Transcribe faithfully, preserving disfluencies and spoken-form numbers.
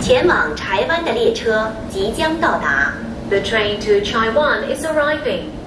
前往台湾的列车即将到达。 The train to Taiwan is arriving.